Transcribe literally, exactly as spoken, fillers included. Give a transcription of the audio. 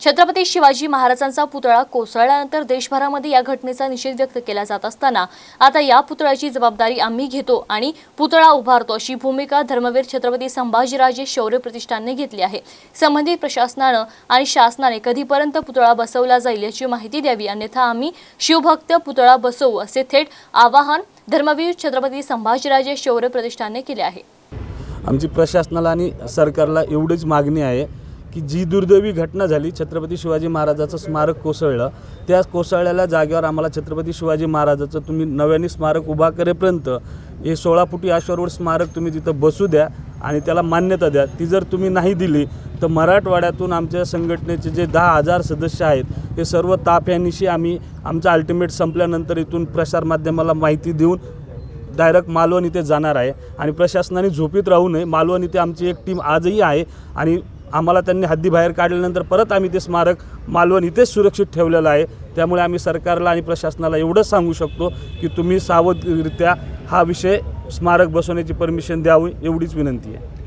छत्रपती शिवाजी महाराजांचा पुतळा कोसळल्यानंतर देशभरामध्ये या घटनेचा निषेध व्यक्त केला जात असताना आता या पुतळ्याची जबाबदारी आम्ही घेतो आणि पुतळा उभारतो अशी भूमिका धर्मवीर छत्रपती संभाजीराजे शौर्य प्रतिष्ठानने घेतली आहे। संबंधित प्रशासनाने आणि शासनाने कधीपर्यंत पुतळा बसवला जाईल याची माहिती द्यावी, अन्यथा आम्ही शिवभक्त पुतळा बसवू असे थेट आवाहन धर्मवीर छत्रपती संभाजीराजे शौर्य प्रतिष्ठानने केले आहे। आमची प्रशासनाला आणि सरकारला एवढीच मागणी आहे की जी दुर्दैवी घटना झाली, छत्रपती शिवाजी महाराजाचं स्मारक कोसळलं, त्या कोसळलेल्या जागेवर आम्हाला छत्रपती शिवाजी महाराजाचं तुम्ही नव्याने स्मारक उभा करेपर्यंत हे सोळा फुटी अश्वारूढ स्मारक तुम्ही तिथं बसू द्या आणि त्याला मान्यता द्या। ती जर तुम्ही नाही दिली तर मराठवाड्यातून आमच्या संघटनेचे जे दहा हजार सदस्य आहेत हे सर्व ताफ्यानिशी आम्ही आमचं अल्टिमेट संपल्यानंतर इथून प्रसार माध्यमाला माहिती देऊन डायरेक्ट मालवण इथे जाणार आहे आणि प्रशासनाने झोपीत राहू नये। मालवण इथे आमची एक टीम आजही आहे आणि आम्हाला त्यांनी हद्दीबाहेर काढल्यानंतर परत आम्ही ते स्मारक मालवण इथेच सुरक्षित ठेवलेलं आहे। त्यामुळे आम्ही सरकारला आणि प्रशासनाला एवढंच सांगू शकतो की तुम्ही सावधरित्या हा विषय स्मारक बसवण्याची परमिशन द्यावी, एवढीच विनंती आहे।